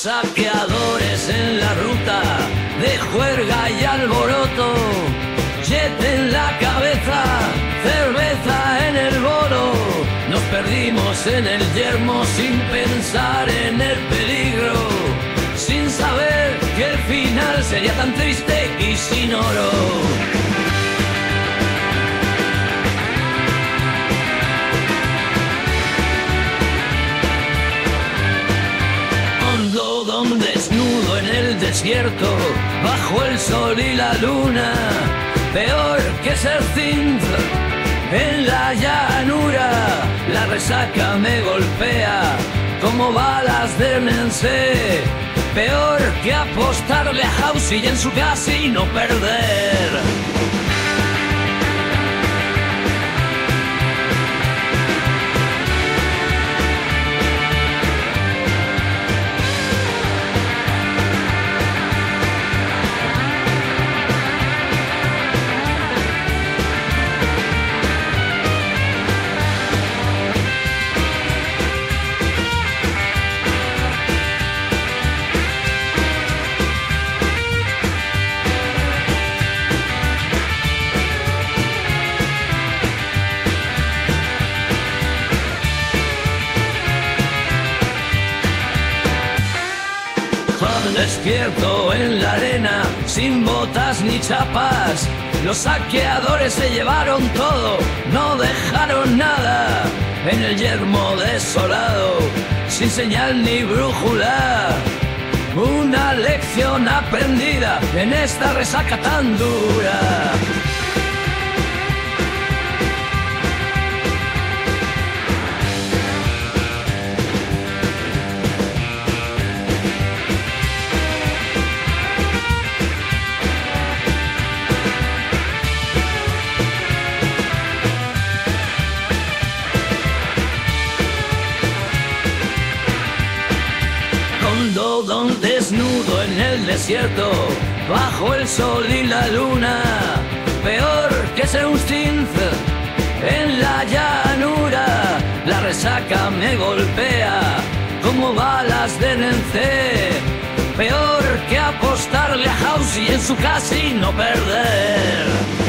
saqueadores en la ruta de juerga y alboroto, jet en la cabeza, cerveza en el bolo. Nos perdimos en el yermo sin pensar en el peligro, sin saber que el final sería tan triste y sin oro. Desnudo en el desierto, bajo el sol y la luna, peor que ser Zinc en la llanura. La resaca me golpea como balas de Nense, peor que apostarle a House y en su casino perder. Despierto en la arena, sin botas ni chapas. Los saqueadores se llevaron todo, no dejaron nada. En el yermo desolado, sin señal ni brújula. Una lección aprendida en esta resaca tan dura. Desnudo en el desierto, bajo el sol y la luna, peor que ser un Zinc en la llanura. La resaca me golpea como balas de Nense, peor que apostarle a House y en su casino perder.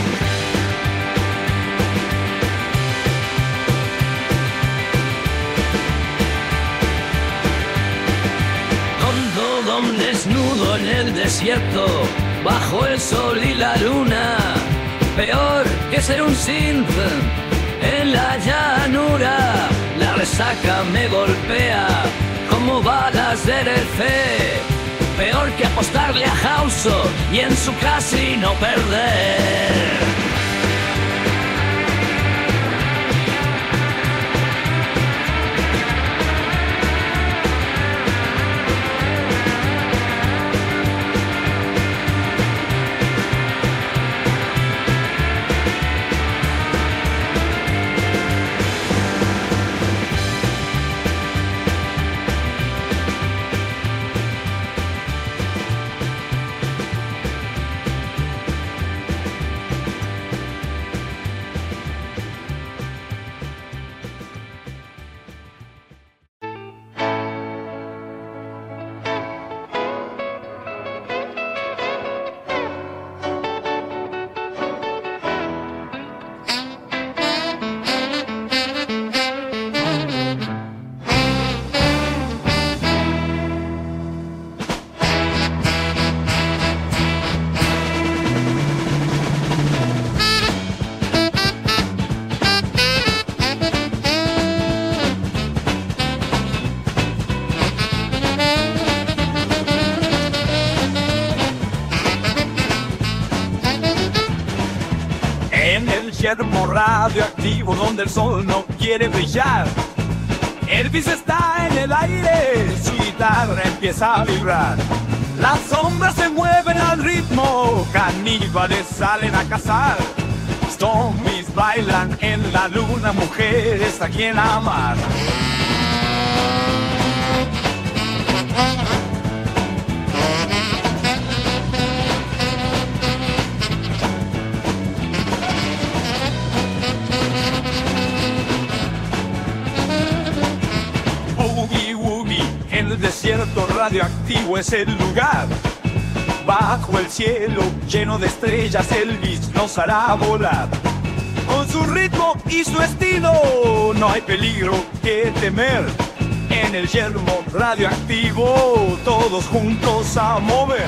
Desnudo en el desierto, bajo el sol y la luna, peor que ser un Zinc en la llanura. La resaca me golpea como balas de RC, peor que apostarle a House y en su casino perder. Yermo radioactivo donde el sol no quiere brillar. Elvis está en el aire, su guitarra empieza a vibrar. Las sombras se mueven al ritmo, caníbales salen a cazar. Zombies bailan en la luna, mujeres a quien amar. Boogie woogie en el desierto radioactivo es el lugar. Bajo el cielo lleno de estrellas, Elvis nos hará volar. Con su ritmo y su estilo no hay peligro que temer. En el yermo radioactivo todos juntos a mover.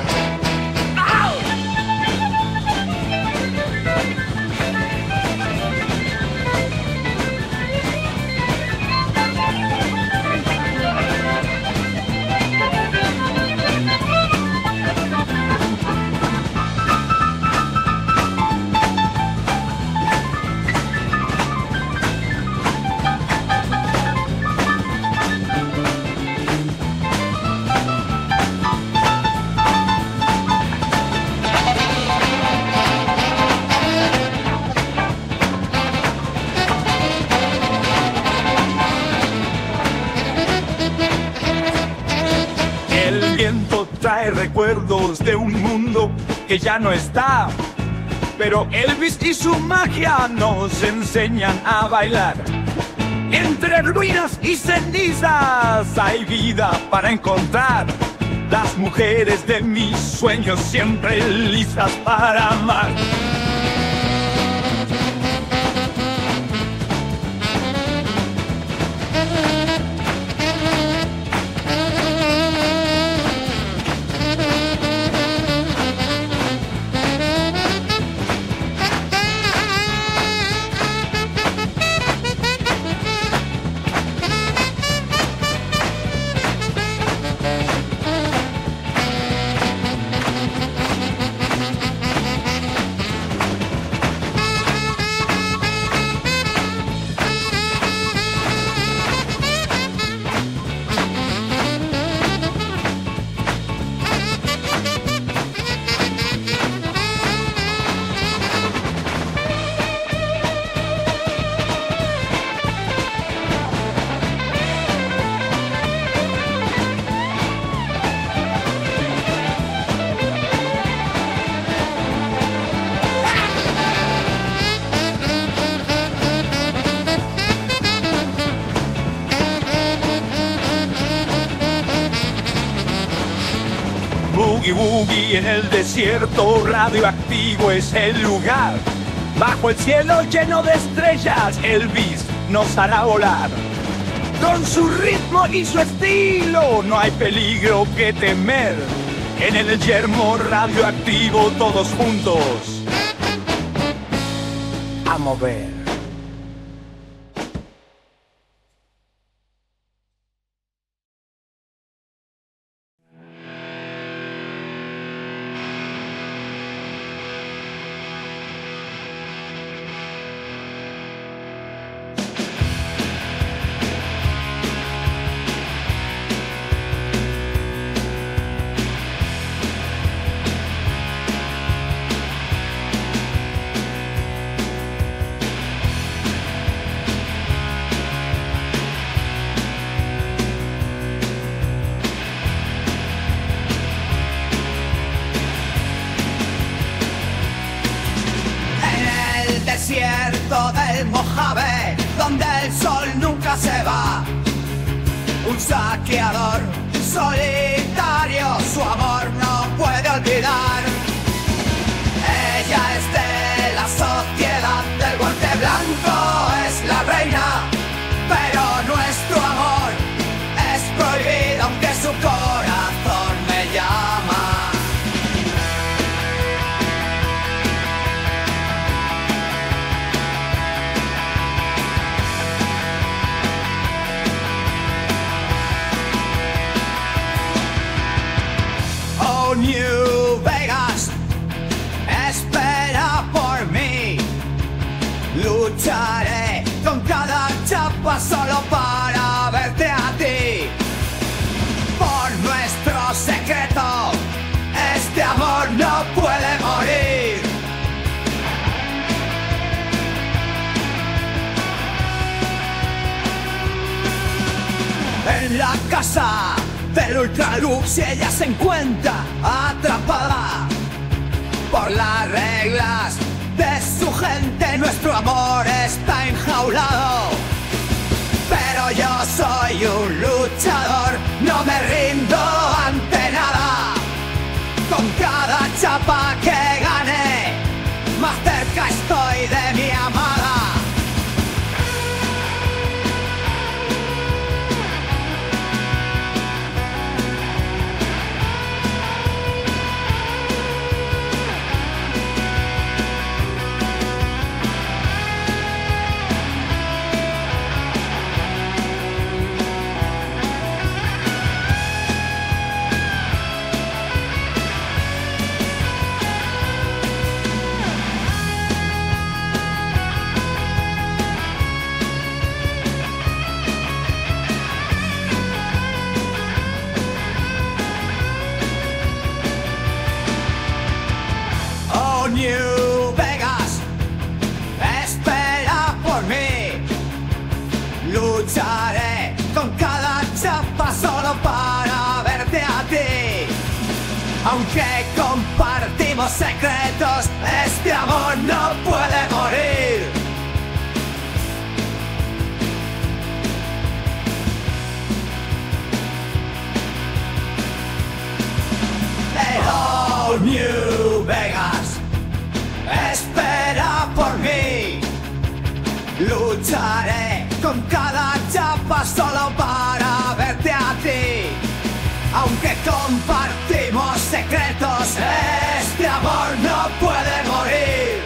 Trae recuerdos de un mundo que ya no está, pero Elvis y su magia nos enseñan a bailar. Entre ruinas y cenizas hay vida para encontrar. Las mujeres de mis sueños siempre listas para amar. Boogie Woogie en el desierto radioactivo es el lugar. Bajo el cielo lleno de estrellas, Elvis nos hará volar. Con su ritmo y su estilo no hay peligro que temer. En el yermo radioactivo todos juntos a mover. Desierto del Mojave, donde el sol nunca se va. Un saqueador solitario, su amor no puede olvidar. Ella es de la sociedad del guante blanco, es la reina, pero nuestro amor es prohibido aunque su corazón me llama. New Vegas, espera por mí. Lucharé con cada chapa solo para verte a ti. Por nuestro secreto, este amor no puede morir. En la casa del Ultralux, ella se encuentra atrapada por las reglas de su gente. Nuestro amor está enjaulado, pero yo soy un luchador, no me rindo ante lucha pa' que gane. Más cerca estoy de mi amada. New Vegas, espera por mí. Lucharé con cada chapa solo para verte a ti. Aunque compartimos secretos, este amor no puede morir. Hello, New Vegas, espera por mí. Lucharé con cada chapa solo para verte a ti. Aunque compartimos secretos, este amor no puede morir.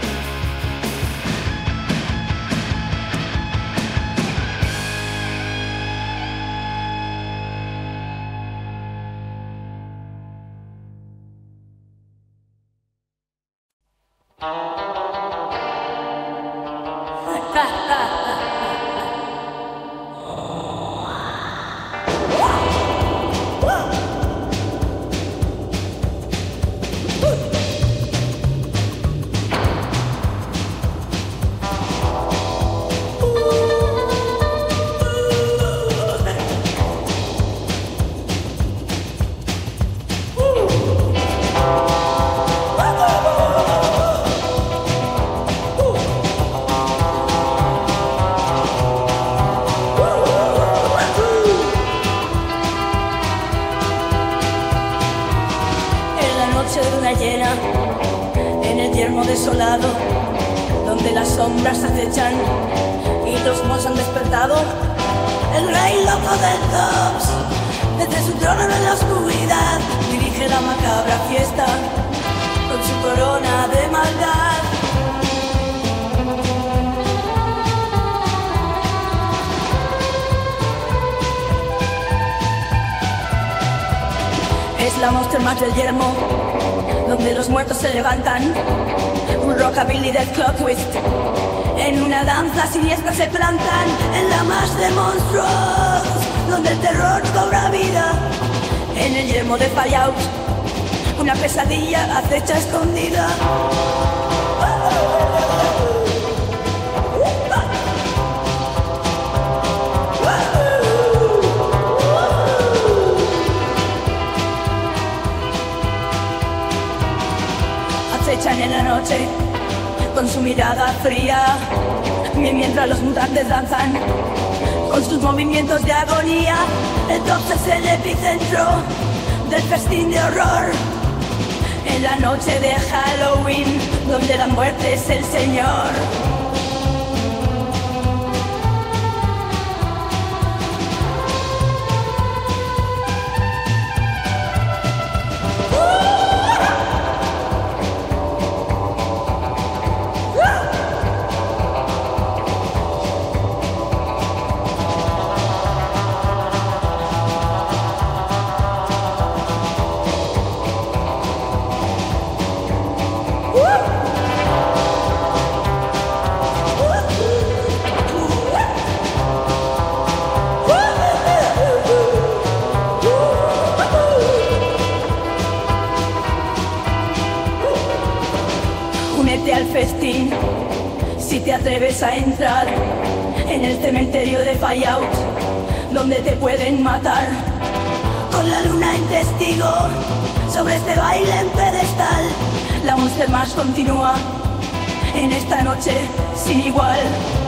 Desolado, donde las sombras acechan y los mos han despertado. El rey loco del Tops, desde su trono en la oscuridad, dirige la macabra fiesta con su corona de maldad. Es la Monster Mash del yermo, donde los muertos se levantan. Un rockabilly del clock twist, en una danza siniestra se plantan. En la más de monstruos, donde el terror cobra vida. En el yermo de Fallout, una pesadilla acecha escondida. Acechan en la noche con su mirada fría, mientras los mutantes danzan con sus movimientos de agonía. El Tops es el epicentro del festín de horror. En la noche de Halloween, donde la muerte es el señor. Únete al festín si te atreves a entrar en el cementerio de Fallout, donde te pueden matar. Con la luna en testigo, sobre este baile en pedestal, la Monster Mash continúa en esta noche sin igual.